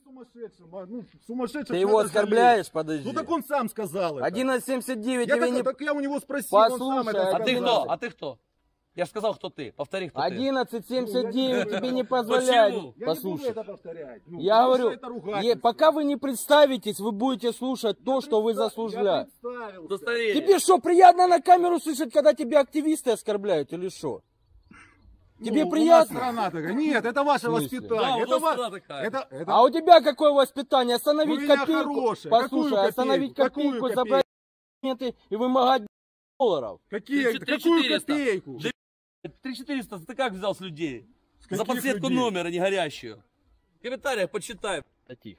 Ты его оскорбляешь? Подожди. Ну так он сам сказал это. 11.79 Я, тебе не... так я у него спросил, Послушай, он сам это а сказал. ты кто? А ты кто? Я же сказал, кто ты. Повтори, кто ты. 11.79 тебе не позволяет. Почему? Послушай. Это повторять. Ну, Я говорю, это ругательство. пока вы не представитесь, вы будете слушать то, что вы заслужили. Тебе что, приятно на камеру слышать, когда тебя активисты оскорбляют или что? Тебе приятно? Страна такая. Нет, это ваше воспитание. Да, это страна такая. А у тебя какое воспитание? Остановить У меня копейку. хорошее. Послушай, Какую остановить копейку? копейку, Какую забрать документы и вымогать $. Какую 400? копейку? 3400 ты как взял с людей? С За каких подсветку людей? номера, не горящую. В комментариях почитай. Да тихо.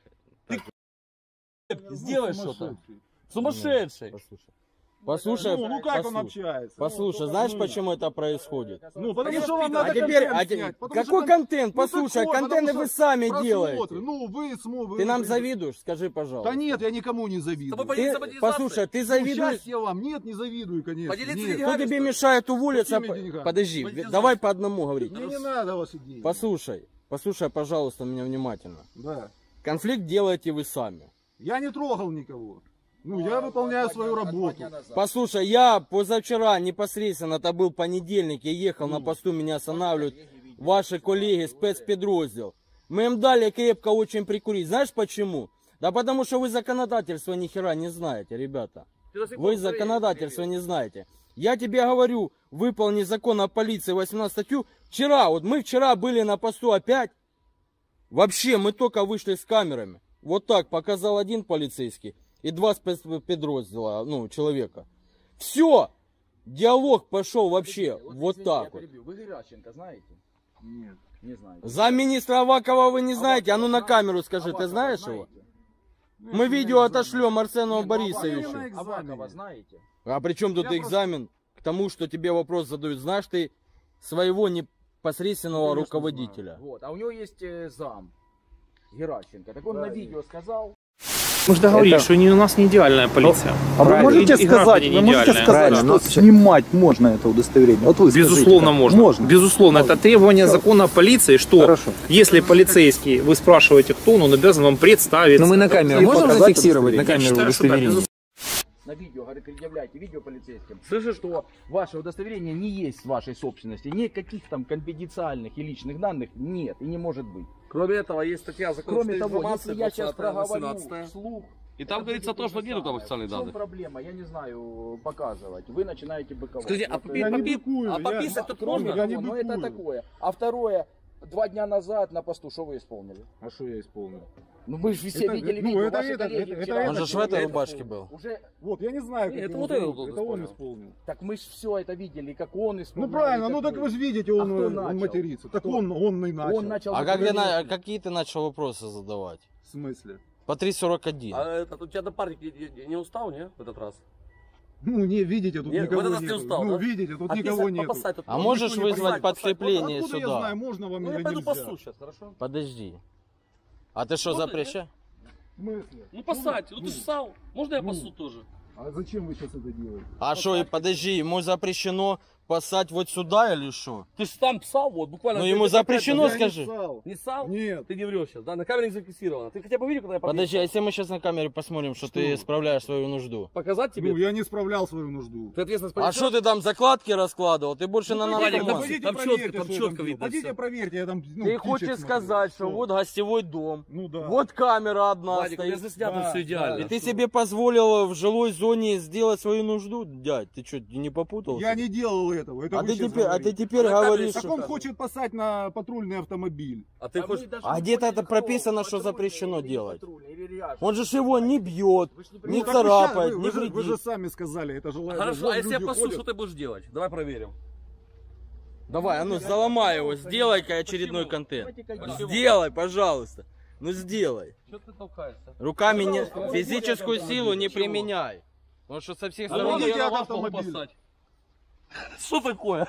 Сделай что-то. Сумасшедший. Послушай, Ну как он общается? послушай, знаешь, почему это происходит? Ну, потому что вам А надо теперь, контент снять, потому какой что контент? ну, Послушай, такой, контенты потому вы что сами просмотры. делаете. Ну, вы Ты нам завидуешь? Скажи, пожалуйста. Да нет, я никому не завидую. Послушай, ты завидуешь? Сейчас я вам нет, не завидую, конечно. Поделиться Нет. деньгами. Кто тебе мешает уволиться? Какими деньгами? Подожди, Поделиться. давай по одному говорить. Мне не надо ваши деньги. Послушай, пожалуйста, меня внимательно. Да. Конфликт делаете вы сами. Я не трогал никого. Ну, я выполняю свою работу. Послушай, я позавчера непосредственно, это был понедельник, я ехал на посту, меня останавливают ваши коллеги, спецподроздел. Мы им дали крепко очень прикурить. Знаешь почему? Да потому что вы законодательство ни хера не знаете, ребята. Вы законодательство не знаете. Я тебе говорю, выполни закон о полиции 18 статью. Мы вчера были на посту опять. Вообще, мы только вышли с камерами. Вот так показал один полицейский и 2 спецподроздела, человека. Все! Диалог пошел вообще вот так вот. Вы Геращенко знаете? Нет. Не знаете. Замминистра Авакова вы не знаете? А ну на камеру скажи, ты знаешь его? Мы видео отошлем Арсену Борисовичу. Авакова знаете? А при чем тут экзамен? К тому, что тебе вопрос задают. Знаешь ты своего непосредственного руководителя? Вот. А у него есть зам Геращенко. Так он на видео сказал. Мы же договорились, что у нас не идеальная полиция. А вы можете И сказать, граждане не идеальные. что снимать можно это удостоверение? Вот вы Безусловно, скажите, можно. Безусловно, это требование закона о полиции, что Хорошо. если полицейский, вы спрашиваете, кто он обязан вам представиться. Но мы на камеру И можем показать зафиксировать? На удостоверение. камеру Я считаю, что да, удостоверение? На видео, говорит, предъявляйте видео полицейским. Слышишь, что ваше удостоверение не есть вашей собственности, никаких там конфиденциальных и личных данных нет и не может быть. Кроме этого, есть статья закона Кроме того, информации, если я сейчас 20-я, проговорю 18-я. вслух, И там говорится то, что нету там официальных в чем данных. проблема? Я не знаю показывать. Вы начинаете быковать. Скажите, а Вот, Я не быкую, пописать тут кроме можно? Я не того, но это быкую. такое. А второе, 2 дня назад на посту, что вы исполнили? А что я исполнил? Ну вы же все Это- видели ну, видео, это ваши это- коллеги это- вчера. это Он же ж в этой рубашке был. Уже, Вот, я не знаю, как Нет, это его вот зовут. этот Это он исполнил. исполнил. так мы же все это видели, как он исполнил. Ну правильно, и ну как так вы же видите, он, кто он начал? матерится. Так Кто? он и начал. Он начал. А заявление. какие ты начал вопросы задавать? В смысле? По 3.41. А этот, у тебя напарник не устал, не, в этот раз? Ну, не видите, тут Нет, никого в этот раз нет. ты устал, Ну, да? видите, тут А никого писать, нет. попасать тут А можно? можешь Никто не вызвать посадит, посадит. подкрепление Откуда я сюда? знаю, можно вам Ну, или я пойду нельзя? пасу сейчас, хорошо? Подожди. А ты что, Можно, запрещаешь? В смысле? Ну, посадь, ну ты ж ссал. Можно я пасу тоже? А зачем вы сейчас это делаете? А что, подожди, ему запрещено пасать вот сюда или что? Ты ж сам псал, вот, буквально. Ну, ему запрещено, Я не скажи. ссал. Не ссал? Нет. Ты не врешь сейчас, да? На камере не зафиксировано. Ты хотя бы видел, когда я подъехал? Подожди, а если мы сейчас на камере посмотрим, что ты справляешь свою нужду? Показать тебе? Ну, я не справлял свою нужду. Ты ответственность А понесешь? что ты там закладки раскладывал? Ты больше на Владик, наркоман. пойдите, Пойдите там проверьте, четко, там что четко было. видно Пойдите всё. проверьте, я там, ну, Ты птичек хочешь смотрю. сказать, что вот гостевой дом, Ну да. вот камера одна Владик, у меня стоит. заснято Да, все идеально. И ты себе позволил в жилой зоне сделать свою нужду? Дядь, ты что, не попутался? Я не делал этого. Это А вы ты сейчас теперь, говорите. теперь На камере говоришь, Так что... он хочет посадить на патрульный автомобиль. А ты хочешь... А где-то это прописано, что запрещено делать. Он же ж его не бьет, не Ну, так царапает, вы не же- вы же вредит. сами сказали, это желание. Хорошо, а если я пасу, что ты будешь делать? Давай проверим. Давай, а ну заломай его, сделай-ка очередной контент. Почему? Сделай, пожалуйста. Ну сделай. Что ты толкаешься? Руками не, физическую силу не применяй. Потому что со всех А сторон... можно идите я от на вас могу автомобиля. послать? Что такое?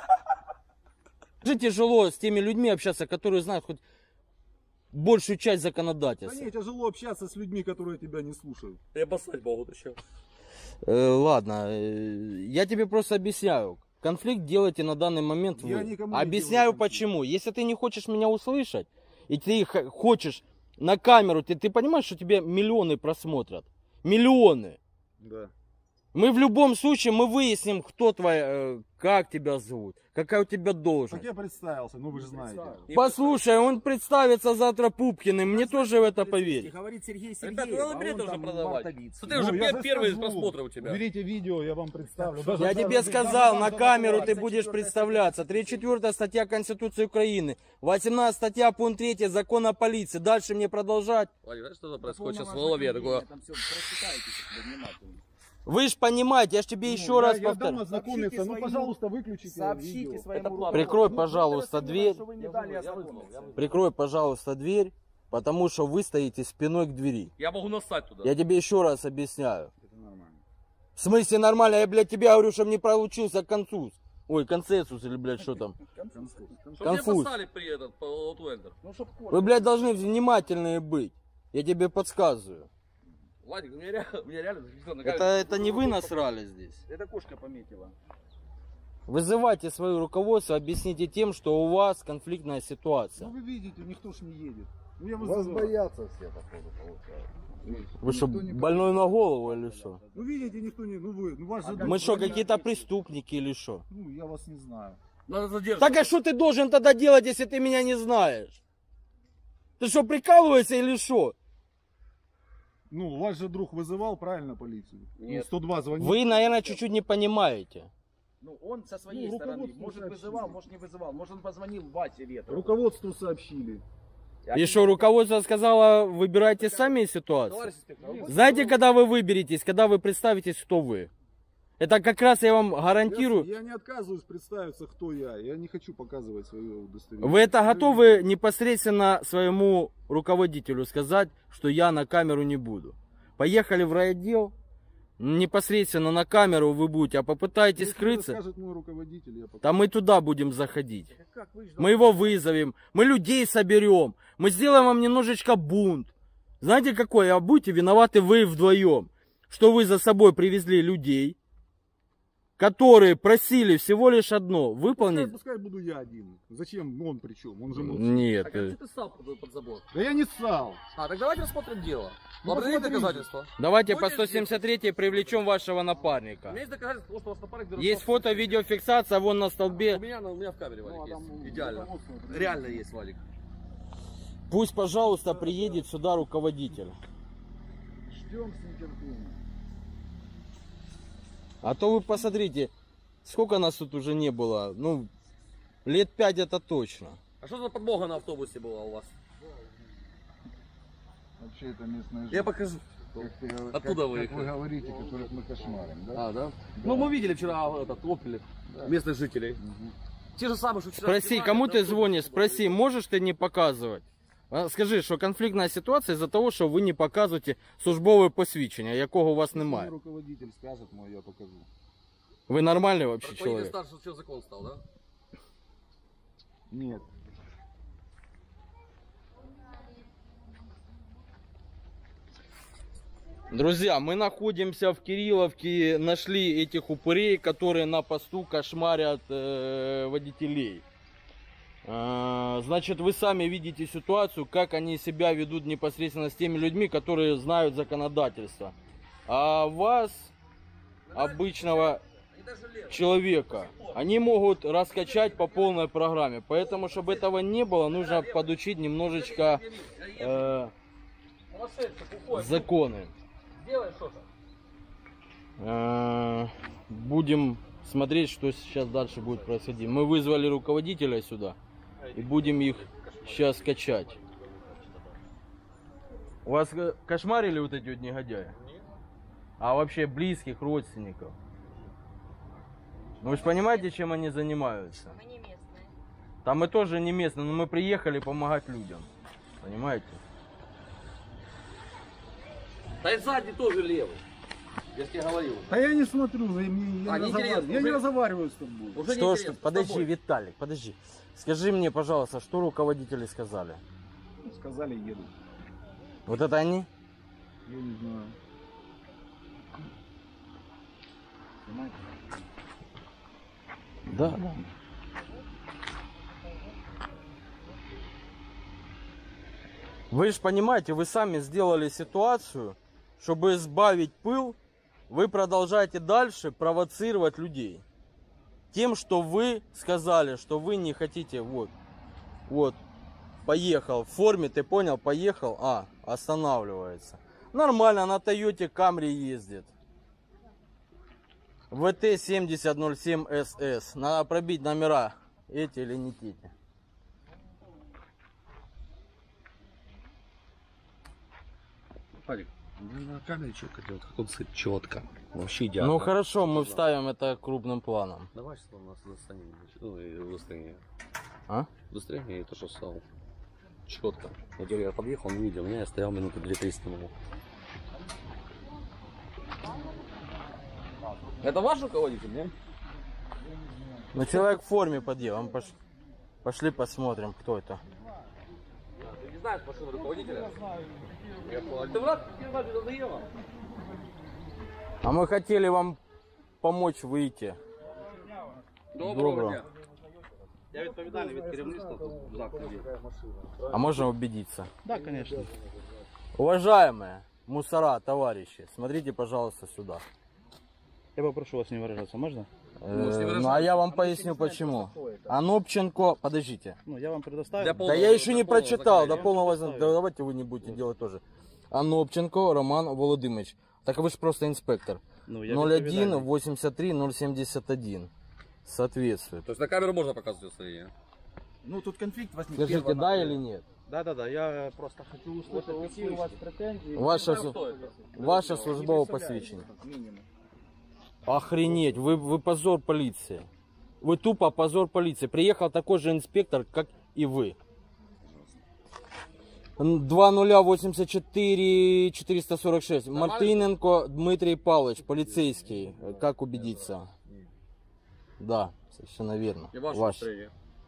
Же тяжело с теми людьми общаться, которые знают хоть большую часть Да законодательства. не, тяжело общаться с людьми, которые тебя не слушают. Я послать могу еще. Ладно, я тебе просто объясняю. Конфликт делайте на данный момент Я вы. никому не Объясняю делаю конфликт. почему. Если ты не хочешь меня услышать, и ты хочешь на камеру, ты понимаешь, что тебе миллионы просмотрят? Миллионы. Да. Мы в любом случае, мы выясним, кто твоя, как тебя зовут, какая у тебя должность. Так я представился, ну вы же знаете. Послушай, он представится завтра Пупкиным, мне тоже в это поверь. Говорит Сергей Ребята, Сергеев, надо а билеты он уже там продавать. мартовец. Смотри, Ну, уже я же первые скажу. просмотры у тебя. Уберите видео, я вам представлю. Я тебе сказал, на камеру ты будешь представляться. 34 статья Конституции Украины, 18 статья, пункт 3 Закон о полиции. Дальше мне продолжать. Владик, знаешь, что происходит сейчас в голове? Такое... Там все, прочитайте себе внимательно. Вы ж понимаете, я ж тебе еще раз Я дам повторю. ознакомиться, ну Сообщите пожалуйста, выключите Сообщите видео. своему Это руководству. Прикрой, Ну, пожалуйста, это дверь. что вы не дали ознакомиться. Прикрой, пожалуйста, дверь, потому что вы стоите спиной к двери. Я могу нассать туда. Я тебе еще раз объясняю. Это нормально. В смысле нормально? Я, блядь, тебе говорю, чтобы не получился концус. Ой, консенсус или, блядь, что там? Чтобы мне конфуз. посали при этот, по Outlander. Ну, чтоб Вы, блядь, должны внимательные быть. Я тебе подсказываю. Владик, у меня реально зафиксировано на Это не вы насрали здесь. Это кошка пометила. Вызывайте свое руководство, объясните тем, что у вас конфликтная ситуация. Ну вы видите, никто ж не едет. Ну я Вас вызывал. боятся все, походу, получается. Вы что, больной на голову или что? Ну видите, никто не... Ну вы, ну вас же... Мы что, какие-то преступники или что? Ну я вас не знаю. Надо задерживать. Так а что ты должен тогда делать, если ты меня не знаешь? Ты что, прикалываешься или что? Ну, вас же друг вызывал, правильно, полицию? Нет. Ну, 102 звонил. Вы, наверное, чуть-чуть не понимаете. Ну, он со своей Ну, стороны, руководству может сообщили. вызывал, может не вызывал, может он позвонил Васе Ветрову. Руководству сообщили. И что, руководство сказало, выбирайте сами ситуацию? Товарищ инспектор, Знаете, когда вы выберетесь, когда вы представитесь, кто вы? Это как раз я вам гарантирую. Я не отказываюсь представиться, кто я. Я не хочу показывать свое удостоверение. Вы это готовы непосредственно своему руководителю сказать, что я на камеру не буду? Поехали в райотдел, непосредственно на камеру вы будете, а попытаетесь Если скрыться, скажет мой руководитель, я покажу. там мы туда будем заходить. Как вы ждали? Мы его вызовем, мы людей соберем, мы сделаем вам немножечко бунт. Знаете какой? А будете виноваты вы вдвоем, что вы за собой привезли людей, которые просили всего лишь одно выполнить. Пускай буду я один. Зачем он причем? Он же молчит. Нет. Так а что ты стал под забор? Да я не ссал. А, так давайте рассмотрим дело. Ну, Определить посмотрите. доказательства. Давайте по Будете 173 привлечем вашего У меня напарника. есть доказательства того, что у вас напарник берет Есть собственность. фото, видеофиксация, вон на У столбе. меня в камере, Владик, Ну, а там есть. Идеально. руководство. Реально есть, Владик. Пусть, пожалуйста, приедет сюда руководитель. Ждем с нетерпением. А то вы посмотрите, сколько нас тут уже не было. Ну, лет 5 это точно. А что за подмога на автобусе была у вас? Вообще это местная жизнь. Я покажу. Оттуда вы как их. вы говорите, которых мы кошмарим, да? А, да? Ну, мы видели вчера этот опели местных жителей. Те же самые, что вчера... Спроси, кому ты звонишь, спроси, можешь ты не показывать? А, скажи, що конфліктна ситуація із-за того, що ви не показуєте службове посвідчення, якого у вас Если немає. руководитель скажет мой, я покажу. Ви нормальний вообще Поедет чоловік? старше, что закон стал, да? Нет. Друзья, мы находимся в Кирилловке, нашли этих упырей, которые на посту кошмарят водителей. Значит, вы сами видите ситуацию, как они себя ведут непосредственно с теми людьми, которые знают законодательство. А вас, обычного человека, они могут раскачать по полной программе. Поэтому, чтобы этого не было, нужно подучить немножечко законы. Будем смотреть, что сейчас дальше будет происходить. Мы вызвали руководителя сюда и будем их сейчас качать. У вас кошмарили вот эти вот негодяи? А вообще близких, родственников? Ну вы же понимаете, чем они занимаются? Мы не местные. Там мы тоже не местные, но мы приехали помогать людям. Понимаете? Да и сзади тоже левый. Я же тебе говорил. А я не смотрю, я не неинтересно. я не разговариваю с тобой. Уже Что ж, неинтересно, с подожди, тобой. Виталик, подожди. Скажи мне, пожалуйста, что руководители сказали? Сказали, едут. Вот это они? Я не знаю. Да, да. Вы же понимаете, вы сами сделали ситуацию, чтобы сбавить пыл, вы продолжаете дальше провоцировать людей. Тем, что вы сказали, что вы не хотите, вот, поехал в форме, ты понял, поехал, останавливается. Нормально, на Toyota Camry ездит. ВТ 7007 СС. Надо пробить номера, эти или не те. Парик, на камере четко делать, как он сыт четко. Вообще идеально. Ну хорошо, мы вставим это крупным планом. Давай, что у нас застанем. Ну и удостоверение. А? Удостоверение это что стал. Четко. Вот я подъехал, не видел, я стоял минуты 2-3 снимал. Это ваш руководитель, нет? Ну человек в форме подъехал. Пошли посмотрим, кто это. Ты не знаешь машину руководителя? Я понял. Ты враг, тебе надоело. А мы хотели вам помочь выйти. Доброго дня. Я відповідальний від керівництва тут в закладі. А можно убедиться? Да, конечно. Уважаемые мусора, товарищи, смотрите, пожалуйста, сюда. Я попрошу вас не выражаться, можно? Ну а я вам поясню почему. Анопченко, подождите. Ну, я вам предоставил. Да я еще не прочитал, до полного... Да, давайте вы не будете делать тоже. Анопченко Роман Володимирович. Так вы же просто инспектор. Ну, я 01 83 071. Соответствует. То есть на камеру можно показывать удостоверение? Ну тут конфликт возник. Скажите, да или нет? Да, я просто хочу услышать. Какие у вас претензии? Ваше службовое посвящение. Минимум. Охренеть, вы позор полиции. Вы тупо позор полиции. Приехал такой же инспектор, как и вы. 2084 446. Мартыненко Дмитрий Павлович, полицейский. Как убедиться? Да, совершенно верно. И ваше Ваш. удостоверение.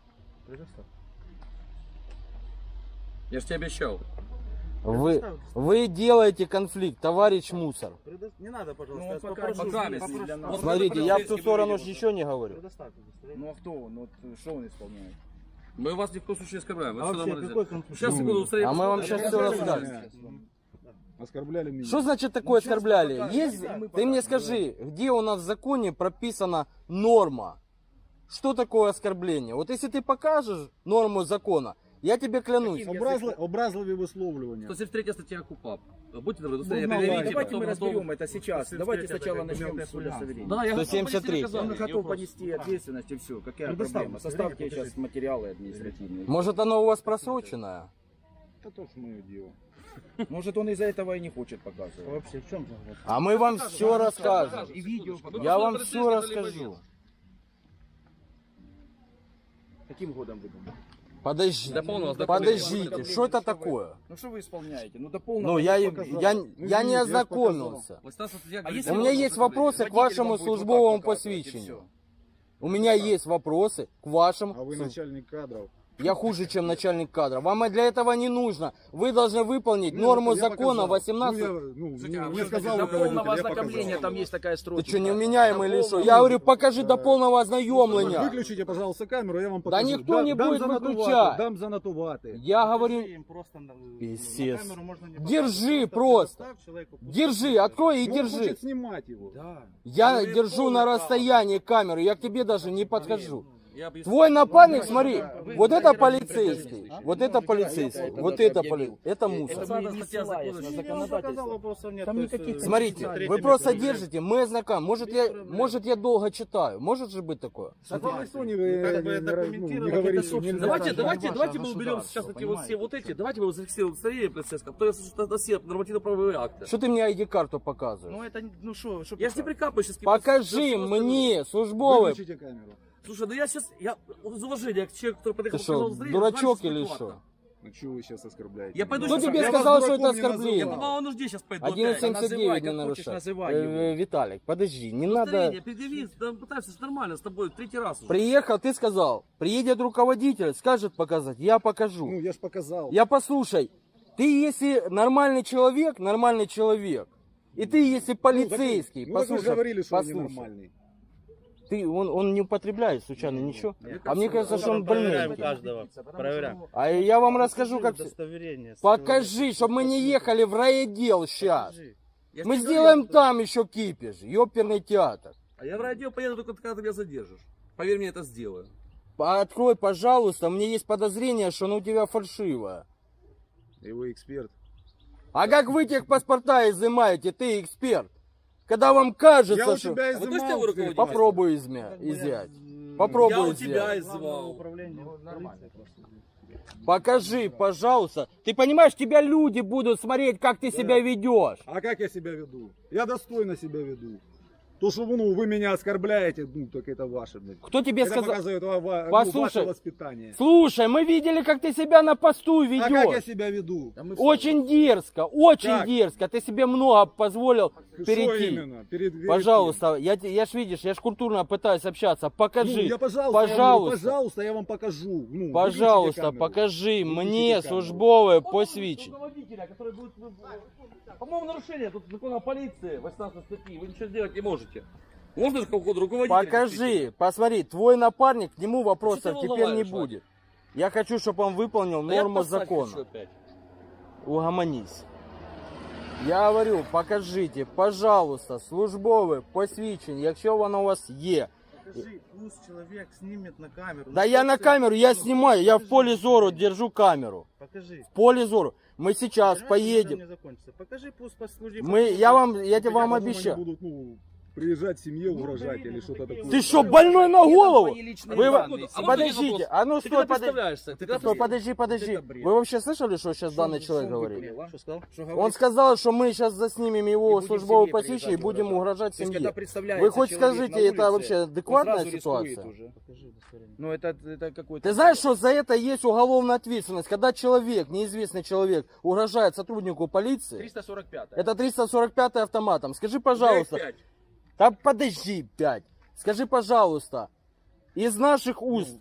Я же тебе обещал. Вы делаете конфликт, товарищ мусор. Не надо, пожалуйста. Ну, я покажи, попрошу. для нас. Вот Смотрите, я в ту сторону же ничего не говорю. Предоставьте удостоверение. Ну а кто он? Вот что он исполняет? Мы вас ни в коем случае не оскорбляем. А вообще, какой конфликт? Сейчас, секунду, удостоверение. А мы вам сейчас все расскажем. Оскорбляли меня. Что значит такое оскорбляли? Есть, ты мне скажи, где у нас в законе прописана норма? Что такое оскорбление? Вот если ты покажешь норму закона, я тебе клянусь. Образливі висловлювання. 173 статья КУПАП. Будьте добры, удостоверение Ну, предъявите, Давайте потом мы разберем готовы. это сейчас. Давайте сначала начнем с удостоверения. Да, я готов 173. понести Он наказание, не готов вопрос. понести ответственность и все. Какая Предоставьте проблема? Составьте сейчас материалы административные. Может оно у вас просроченное? Та то ж моє діло. Может он из-за этого и не хочет показывать. Вообще, в чем же? А мы вам все расскажем. И видео. Я вам все расскажу. Каким годом вы думаете? Подождите, Для полного подождите, что это такое? Ну что вы исполняете? Ну до полного. Ну, я Ну, не я ознакомился. А если У меня есть вопросы к вашему водитель вам будет службовому вот так показывать, и посвящению. всё. У меня есть вопросы к вашему... А ви начальник кадрів. Я хуже, чем начальник кадров. Вам для этого не нужно. Вы должны выполнить Ну, норму я закона показал. 18... Мне сказал До руководитель, полного я ознакомления показал. там есть такая Ты строчка. что, невменяемый или что? Я говорю, покажи до полного ознайомления. Выключите, пожалуйста, камеру, я вам покажу. никто не будет выключать. Дам занотувати. Я говорю, Им просто на Писец. камеру можно не Держи показывать. просто. Предоставь человеку, пусть Держи, открой и Ну, он держи. хочет снимать его. Да. Я держу на расстоянии камеру, я к тебе даже не подхожу. Я объясню. Твой напарник, смотри, вот это полицейский, вот это полицейский, вот это полицейский, это мусор. Это не ссылаясь на Я вам законодательство. показал, вопросов нет. Там то есть, никаких- Смотрите, вы просто держите, мы знакомы. Может я долго читаю, может же быть такое? Так вам никто не, как бы не документировать говорит, это что нельзя. Давайте Это мы ваше уберем государство, сейчас эти вот понимаете? все вот эти. Давайте мы зафиксируем удостоверение полицейское, то есть это все нормативно-правовые акты. Что ты мне ID-карту показываешь? Ну это, ну что, Я же не прикапываю сейчас. Покажи мне, службовый. Выключите камеру. Слушай, ну я сейчас, я из уважения к человеку, который подъехал, Ты что, показал удостоверение, дурачок знаю, или адекватно. что? Ну чего вы сейчас оскорбляете? Я пойду Кто сейчас. тебе Я сказал, вас что это дураком не оскорбление? Я по малому нужде сейчас пойду. 1179 не Называй, как хочешь, нарушай. называй его. Виталик, подожди, не надо... Удостоверение, предъяви, да, пытаемся же нормально с тобой, третий раз уже. Приехал, ты сказал, приедет руководитель, скажет показать, я покажу. Ну я ж показал. Я послушай, ты если нормальный человек, и ты если полицейский, Ну так вы же послушай, говорили, что я послушай. ненормальный. он не употребляет случайно ничего? А мне кажется, что он больной. Каждого. Проверяем. А я вам расскажу, как... Удостоверение. Покажи, чтобы мы не ехали в райотдел сейчас. Я Мы тебе сделаем говорю, там еще кипиш, ёперный театр. А я в радио поеду только когда ты меня задержишь. Поверь мне, это сделаю. Открой, пожалуйста, у меня есть подозрение, что оно у тебя фальшивое. И вы эксперт. А как вы техпаспорта изымаете, ты эксперт? Когда вам кажется, Я у что... тебя А вы точно изымал. его руководитель? Попробуй изъять. Попробуй Я у тебя изъять. иззвал. Покажи, пожалуйста. Ты понимаешь, тебя люди будут смотреть, как ты себя ведешь. А как я себя веду? Я достойно себя веду. То, что вы меня оскорбляете, так это ваше. Блядь. Кто тебе Это сказал? показывает ваше Послушай, воспитание. слушай, мы видели, как ты себя на посту А как я ведешь. себя веду? Очень дерзко, очень Как? дерзко. Ты себе много позволил Что перейти. именно? Перед Пожалуйста, я ж видишь, я ж культурно пытаюсь общаться. Покажи, Ну, я, пожалуйста, я говорю, пожалуйста, пожалуйста, я вам покажу. Ну, пожалуйста, выключите камеру. покажи Выключите мне камеру. службове посвідчення. Руководителя, который будет... По-моему, нарушение тут закона полиции, 18 статьи. Вы ничего сделать не можете. Можно же какого-то руководителя? Покажи, посмотри, твой напарник, к нему вопросов Что ты теперь не волноваешь, будет. Я хочу, чтобы он выполнил Да я норму посадь закона. хочу опять. Угомонись. Я говорю, покажите, пожалуйста, службове посвідчення, якщо воно у вас є. Покажи, пусть человек снимет на камеру. Да я на камеру, я снимаю, я в поле зору держу камеру. Покажи. В поле зору. Мы сейчас поедем. Не закончится. Покажи, пусть послужи. Я вам Потом они обещаю. будут, приезжать семье угрожать или что-то такое. Ты что, больной на голову? твои личные Вы, данные. А подождите, вопрос. а ну Ты стой, когда подожди. представляешься? Ты когда Стой, подожди. Это бред. Вы вообще слышали, что сейчас данный человек говорит? Что сказал? Он сказал, что мы сейчас заснимем его будем службовое семье посвящение и приезжать будем угрожать. угрожать То есть, семье. когда представляется Вы хоть человек скажите, на это улице, вообще он адекватная сразу рискует ситуация? уже. Покажи удостоверение. Ну это какой-то... Ты знаешь, что за это есть уголовная ответственность? Когда человек, неизвестный человек, угрожает сотруднику полиции, 345. это 345 автоматом. Скажи, пожалуйста, Опять. да подожди, 5. Скажи, пожалуйста, из наших уст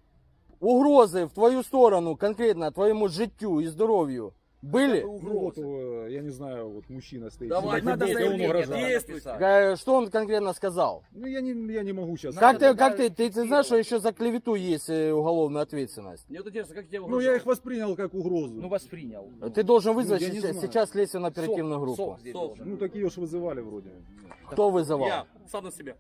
угрозы в твою сторону, конкретно твоему життю и здоровью, были? Ну вот, я не знаю, вот мужчина стоит. Давай, сидит, надо и он заявление, угрожает. действуй. Что он конкретно сказал? Ну я не могу сейчас. Как ты знаешь, что еще за клевету есть уголовная ответственность? Мне вот интересно, как тебе Ну я их воспринял как угрозу. Ну воспринял. Ты должен вызвать я не знаю. сейчас следственно-оперативную группу. Сок здесь Сок. должен. Ну так ее ж вызывали вроде. Кто вызывал? Я, сам на себя.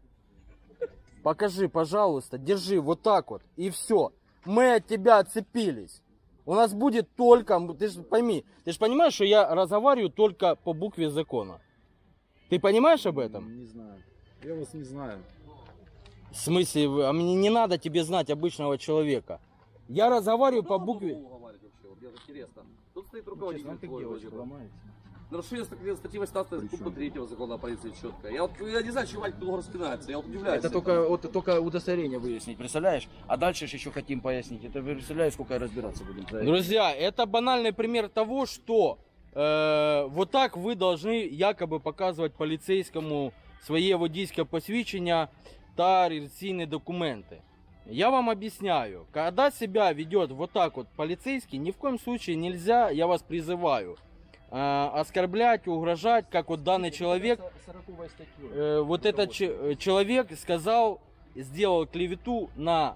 Покажи, пожалуйста, держи вот так вот, и все. Мы от тебя отцепились. У нас будет только, ты же пойми, ты же понимаешь, что я разговариваю только по букве закона. Ты понимаешь об этом? Не знаю. Я вас не знаю. В смысле, а мне не надо тебе знать обычного человека. Я разговариваю по букве... Мне интересно. Тут стоит Честно, руководитель. как твой девочка вроде бы. ломается. Нарушение статьи 18 пункта 3 закона о полиции четко. Я не знаю, чего долго распинается. Я вот удивляюсь. Это только удостоверение выяснить, представляешь? А дальше ж еще хотим пояснить. Это вы представляете, сколько разбираться будем? за это? Друзья, это банальный пример того, что вот так вы должны якобы показывать полицейскому своє водійське посвідчення та реєстраційні документы. Я вам объясняю, когда себя ведет вот так вот полицейский, ни в коем случае нельзя, я вас призываю, оскорблять, угрожать, как вот данный человек, 40-й статьей. вот этот человек сказал, сделал клевету на,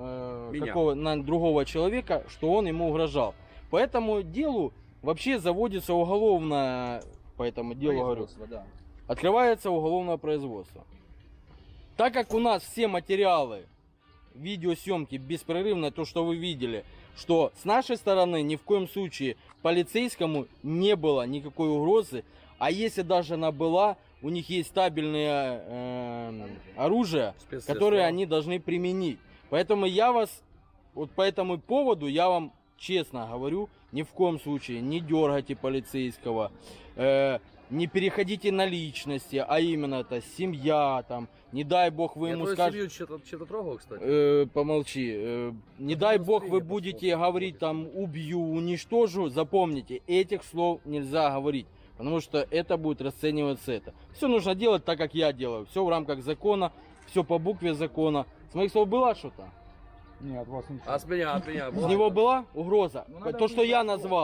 на другого человека, что он ему угрожал. По этому делу вообще заводится уголовное, по этому делу говорю, Да. открывается уголовное производство. Так как у нас все материалы видеосъемки беспрерывно, то, что вы видели, что с нашей стороны ни в коем случае полицейскому не было никакой угрозы, а если даже она была, у них есть стабильное оружие, которое они должны применить. Поэтому я вас, вот по этому поводу, я вам честно говорю, ни в коем случае не дергайте полицейского, не переходите на личности, а именно это семья, там, не дай бог вы Я ему твою скажете... семью что-то трогал, кстати. Помолчи. Не дай бог вы будете говорить там убью, уничтожу, запомните, этих слов нельзя говорить, потому что это будет расцениваться это. Все нужно делать так, как я делаю, все в рамках закона, все по букве закона. С моих слов было что-то? Не, от вас ничего. А с меня, С него была угроза? То, что я назвал.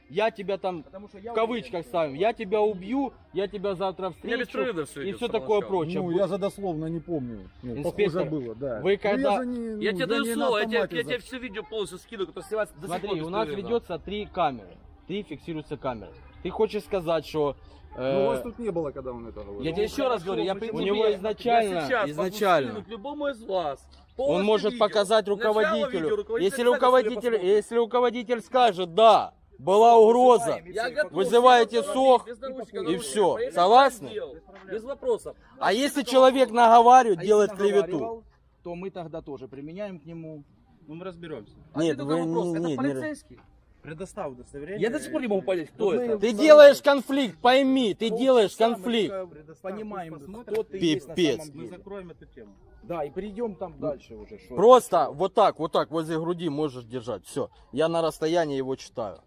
я тебя там, в кавычках ставим, я тебя убью, я тебя завтра встречу беспрерывно всё и идёт все с такое самого прочее. Ну, я же дословно не помню. Ну, Инспектор, похоже было, да. вы Ну, когда- я же не, ну, Я тебе даю не на слово, я автомате тебе все видео полностью скину, которое снимается до сих пор Смотри, у нас беспрерывно. ведется 3 камеры, 3 фиксируются камеры. Ты хочешь сказать, что... Ну, у вас тут не было, когда он это говорил. Я тебе еще раз говорю, я при у тебе. него изначально, Я сейчас могу изначально. скинуть любому из вас. Он полностью может видео. показать Начало руководителю. видео, руководитель Если сами руководитель, себе посмотрит. если руководитель скажет, да, была угроза, Я готов, вызываете без СОХ, наручников, и без всё. наручников. Согласны? Без вопросов. а если человек наговаривает, А делает если клевету? наговаривал, то мы тогда тоже применяем к нему. Ну, мы разберемся. Нет, Это вы вопрос, это не- не- полицейский. Предоставь удостоверение. Я до сих пор не могу понять, кто Вот мы- это. Ты делаешь конфликт, пойми, ты делаешь конфликт. Понимаем, Пусть кто ты есть на Пипец. самом Мы деле. закроем эту тему. Да, и перейдем там дальше уже. что- Просто вот так возле груди можешь держать. Все, я на расстоянии его читаю.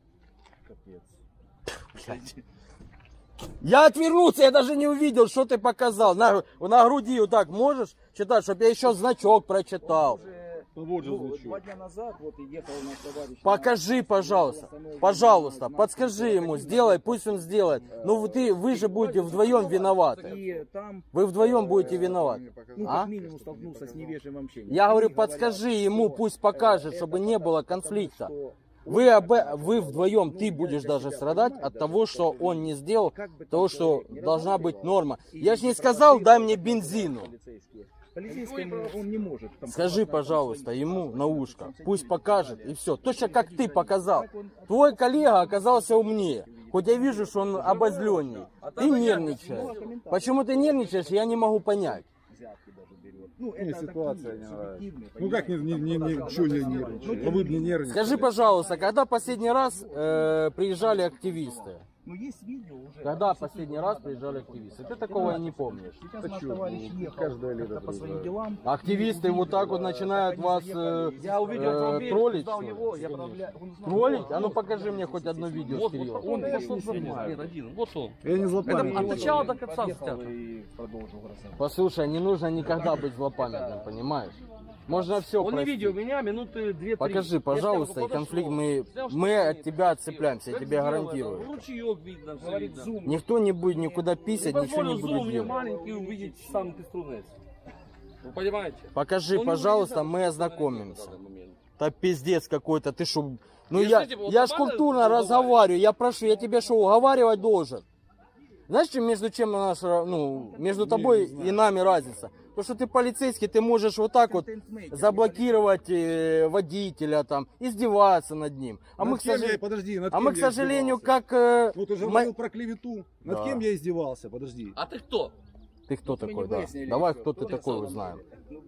Капец. Я отвернулся, я даже не увидел, что ты показал. На груди вот так можешь читать, чтобы я еще значок прочитал. Уже, Вот же ну, значок. 2 дня назад вот и ехал наш товарищ. Покажи, пожалуйста, пожалуйста, подскажи ему, сделай, пусть он сделает. Ну вы же будете вдвоем виноваты. И там, Вы вдвоем будете виноваты. ну, А? как минимум столкнулся с невежливым общением. Я говорю, Они говорят, подскажи ему, что, пусть покажет, чтобы не было потому конфликта. что Вы вдвоем, ты будешь даже страдать от того, что он не сделал, как бы там того, что человек не должна быть разговаривал, норма. и Я же не не сказал, дай мне провоцировал бензину. полицейские. Полицейскому он не может. там, Скажи, согласно пожалуйста, своим ему правилам, на ушко, там, пусть всякие покажет, вещи, и все. Точно как ты показал. как он- Твой коллега оказался умнее. Хоть я вижу, что он обозленней. Ты нервничаешь. Почему ты нервничаешь, я не могу понять. взятки даже берет. Ну, Мне это ситуация такие не нравится. субъективные, Ну как ничего не нервничать? А вы не нервничаете. Скажи, пожалуйста, когда последний раз приезжали активисты? Ну, есть видео уже. Когда последний раз приезжали активисты? Ты такого и не помнишь. Сейчас Да наш чё, товарищ ну, ехал каждое лето как-то по своим приезжают. делам. Активисты вот так вот начинают вас Я увидел автомобиль, троллить, узнал что ли? его, я отправляю. Он знал. Троллить? А ну покажи мне хоть одно видео с Вот, Кириллом. он пошел за мной. Нет, один. Вот он. Я не Это злопамятный. от начала до конца Подъехал стят. и продолжил грозить. Послушай, не нужно никогда быть злопамятным, понимаешь? Можно все Он не простить. видел меня минуты 2-3. Покажи, пожалуйста, и конфликт мы от тебя отцепляемся, я тебе гарантирую. Ручеек видно, все Говорит, видно. зум. Никто не будет никуда писать, ничего Позволил не зум будет мне делать. маленький увидеть сам пеструнец. Вы понимаете? Покажи, Он не пожалуйста, вылезал мы на ознакомимся. данный момент. Да пиздец какой-то, ты шо... Ну Я, я, кстати, вот я ж нормально культурно разговариваю? разговариваю, я прошу, я тебе что, уговаривать должен? Знаешь, между чем наша, ну, между тобой и нами разница? То, что ты полицейский, ты можешь вот так вот заблокировать водителя, там, издеваться над ним. А мы, к сожалению, Подожди, над а кем мы, к я сожалению, издевался? как... Ну ты же ма- говорил про клевету. Над Да. кем я издевался? Подожди. А ты кто? Ты кто Мы не такой, да? выяснили Давай, еще, кто ты кто такой, ты. узнаем.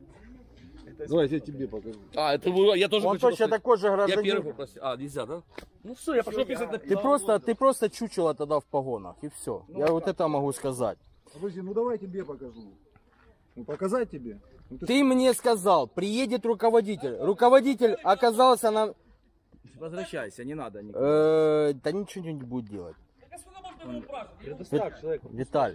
Давай я тебе покажу. А, это я тоже Он хочу точно посмотреть. такой же Я первый гражданин. попросил. А, нельзя, да? Ну все, я пошел писать на Ты просто чучело тогда в погонах, и все. Я вот это могу сказать. Подожди, ну давай я тебе покажу. Ну показать тебе? Ну, Ты мне сказал, приедет руководитель. Руководитель оказался на... Возвращайся, не надо никуда. Да ничего не будет делать. Предоставь человеку. Виталий,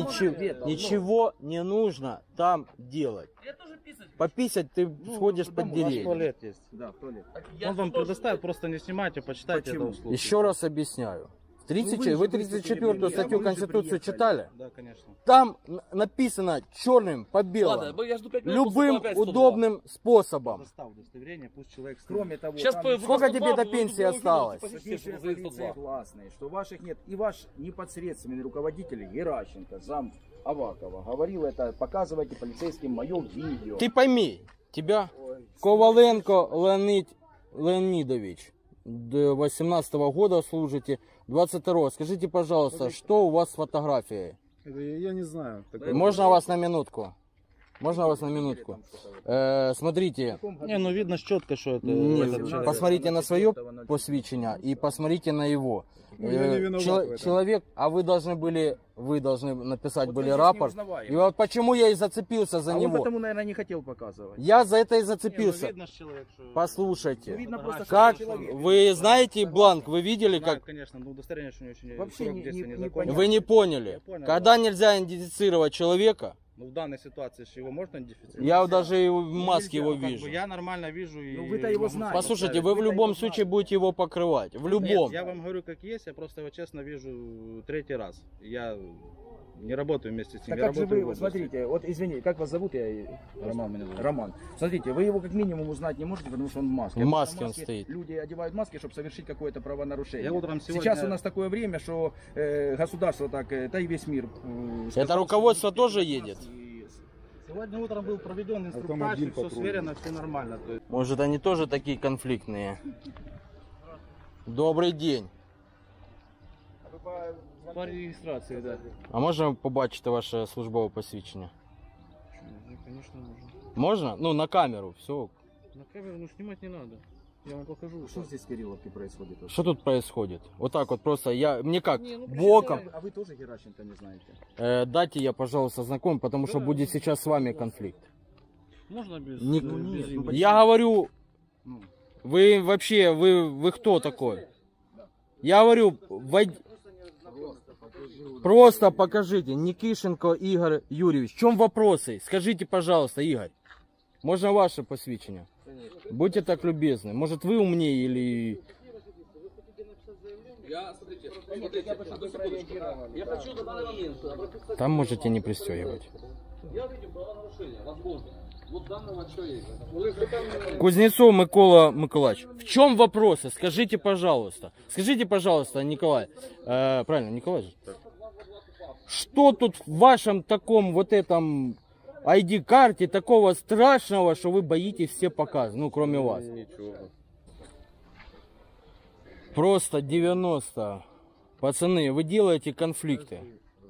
ничего не нужно там делать. Я тоже писать. Пописать ты сходишь под У вас деревья. туалет есть. Да, в туалет. Я Он вам тоже- предоставит, просто не снимайте, почитайте это услугу. Еще раз объясняю. Вы 34-ю статью Конституции читали? Да, конечно. Там написано черным по белому. Ладно, я жду 5 минут. Любым опять 102. удобным способом. Предоставь удостоверение, пусть человек... Кроме того, Сейчас там по- Сколько по тебе 102 до пенсии буду осталось? говорить, Бывшие позиция за полиции 102. гласные, что ваших нет. И ваш непосредственный руководитель Геращенко, зам Авакова, говорил это, показывайте полицейским мое видео. Ты пойми, тебя Коваленко Леонидович, до 18-го года служите, 22-го. Скажите, пожалуйста, что у вас с фотографией? Это я не знаю. Такое. Можно вас на минутку? Можно вас на минутку? Смотрите, Не, ну видно четко, что это... ні, этот человек. посмотрите на свое посвідчення и посмотрите на его. Я не виноват в этом. Человек, а вы должны написать Вот были вы здесь рапорт. неузнаваемый. И вот почему я и зацепился за А он него. потому, наверное, не хотел показывать. Я за это и Не, ну зацепился. видно ж человек, что... Послушайте. Ну, видно просто, что Как человек. вы знаете бланк, вы видели, Знаю, как конечно, но удостоверение, что у него еще Вообще срок не- действия не закончился. понятно. вы не поняли. Я понял, Когда нельзя идентифицировать человека, Ну, в данной ситуации ж его можно идентифицировать? я даже и в маске его Ну, как вижу. бы я нормально вижу и... Ну, вы-то его могу знаете. Послушайте, поставить. вы в Вы-то любом его случае будете его покрывать. В любом. Нет, я вам говорю как есть, я просто его честно вижу третий раз. Я не работаю вместе с ним, Так я как же работаю в вы, области. смотрите, вот извини, как вас зовут? Роман меня зовут. Роман. Смотрите, вы его как минимум узнать не можете, потому что он в маске. В А маске на он стоит. Люди одевают маски, чтобы совершить какое-то правонарушение. Я утром сегодня- Сейчас у нас такое время, что государство так, да и весь мир. Это руководство тоже едет? Сегодня утром был проведен инструктаж, Автомобиль и все патрульный. сверено, все нормально. То есть... Может, они тоже такие конфликтные? Добрый день. По регистрации, да. А можна побачити ваше службове посвідчення? Конечно, можно. Можна? Ну, на камеру, все. На камеру, ну, снимать не надо. Я вам покажу. Что здесь в Кирилловке происходит? Что тут происходит? Вот так вот просто, мне как, Не, ну, боком. А вы тоже Геращенко не знаете? Дайте я, пожалуйста, знакомый, потому что Да, будет сейчас с вами конфликт. Можно без... Не- без имени? Я говорю, Ну. вы вообще, вы кто такой? Я говорю, просто покажите, Никишенко Игорь Юрьевич. В чем вопросы? Скажите, пожалуйста, Игорь. Можно ваше посвящение? Будьте так любезны. Может, вы умнее или... Я, смотрите, одну секундочку. Я хочу на данный момент обратиться... Там можете не пристегивать. Я видел правонарушение, возможно. Вот данного человека. Кузнецов Микола Миколаевич. В чем вопросы? Скажите, пожалуйста. Скажите, пожалуйста, Николай. Правильно, Николай же? Что тут в вашем таком вот этом ID-карте такого страшного, что вы боитесь все показывать? Ну, кроме вас. Просто 90. Пацаны, вы делаете конфликты.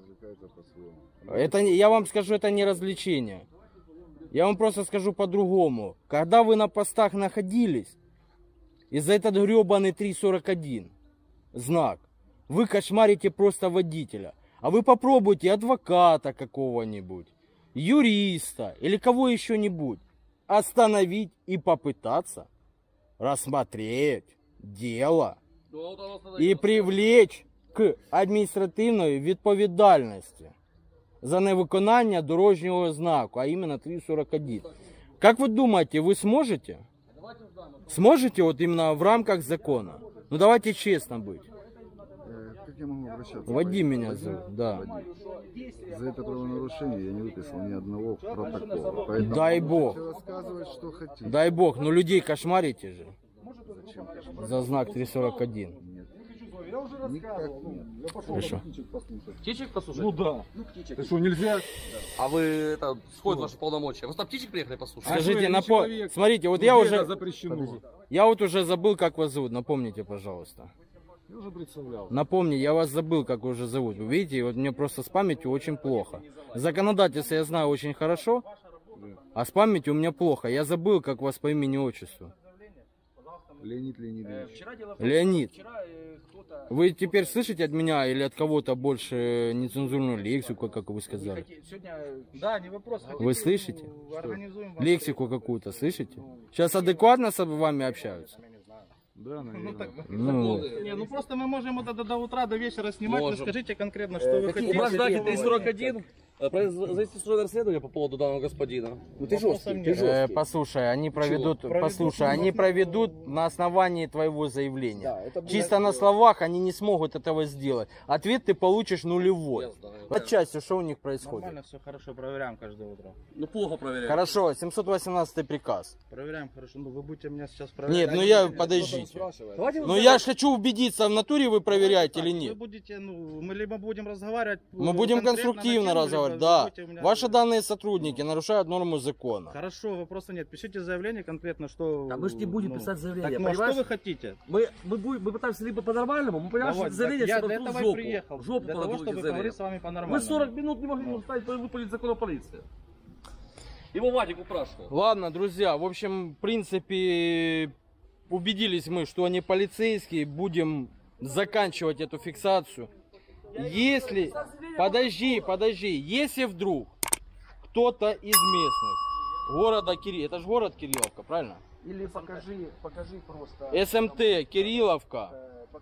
Это, я вам скажу, это не развлечение. Я вам просто скажу по-другому. Когда вы на постах находились, и за этот гребаный 341 знак, вы кошмарите просто водителя. А вы попробуйте адвоката какого-нибудь, юриста или кого еще-нибудь остановить и попытаться рассмотреть дело и привлечь к адміністративної відповідальності за невиконання дорожнього знаку, а именно 341. Как вы думаете, вы сможете? Сможете вот именно в рамках закона? Ну давайте честно быть. Как я могу обращаться? Вадим меня зовут, да. За это правонарушение я не выписал ни одного протокола. Поэтому Дай бог. можете рассказывать, что хотите. Дай бог, но людей кошмарите же Зачем кошмар? за знак 341. Никак нет. Хорошо. Птичек послушать? Ну да. Ты что, нельзя? А вы, это, сходят ваши полномочия. Вы там птичек приехали послушать? Скажите, я не человек. смотрите, вот Ну, я где уже, это запрещено. я вот уже забыл, как вас зовут, напомните, пожалуйста. Я уже представлял. Напомни, я вас забыл, как уже зовут. Вы видите, вот мне просто с памятью очень плохо. Законодательство я знаю очень хорошо, а с памятью у меня плохо. Я забыл, как вас по имени-отчеству. Леонид Леонидович. Леонид. Вы теперь слышите от меня или от кого-то больше нецензурную лексику, как вы сказали? Сегодня Да, не вопрос. Вы слышите? Организуем вам. Лексику какую-то слышите? Сейчас адекватно с вами общаются? Да, наверное. Ну, Не, ну просто мы можем вот это до утра, до вечера снимать. Можем. Вы скажите конкретно, что вы хотите. У нас, знаете, 341. Произвести служебное расследование по поводу данного господина. Ну ты жесткий, ты жесткий. послушай, они проведут на основании твоего заявления. Да, это будет- Чисто на словах они не смогут этого сделать. Ответ ты получишь нулевой. Я знаю. Отчасти, что у них происходит? Нормально, все хорошо, проверяем каждое утро. Ну, плохо проверяю. Хорошо, 718 приказ. Проверяем хорошо. Ну вы будете меня сейчас проверять. Нет, ну я, подождите. Ну я ж хочу убедиться, в натуре вы проверяете или Вы нет. будете, ну, мы либо будем разговаривать. Мы будем конкретно конструктивно на тему, разговаривать, либо да. вы будете у меня- Ваши данные сотрудники нарушают норму закона. Хорошо, вопроса нет. Пишите заявление конкретно, что... Да мы ж не будем писать заявление, Так, ну, а понимаешь? что вы хотите? Мы пытаемся либо по-нормальному, мы понимаем, Давай, что заявление я чтобы для тут этого в и жопу. приехал. В жопу Для надо того, было чтобы заявление. говорить с вами по-нормальному. Мы 40 минут не могли уставить выпалить закон о полиции. Его Вадик упрашивал. Ладно, друзья, в общем, в принципе, убедились мы, что они полицейские. Будем заканчивать эту фиксацию. Если, подожди, если вдруг кто-то из местных города это же город Кирилловка, правильно? Или покажи просто. СМТ Кирилловка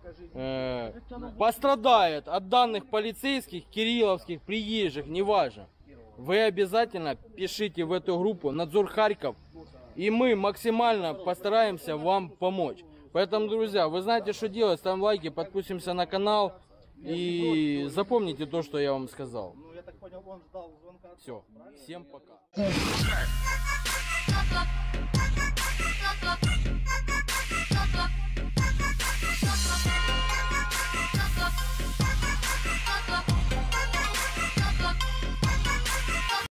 пострадает от данных полицейских, кирилловских, приезжих, неважно. Вы обязательно пишите в эту группу «Надзор Харьков», и мы максимально постараемся вам помочь. Поэтому, друзья, вы знаете, что делать. Ставим лайки, подписываемся на канал и запомните то, что я вам сказал. Все, всем пока.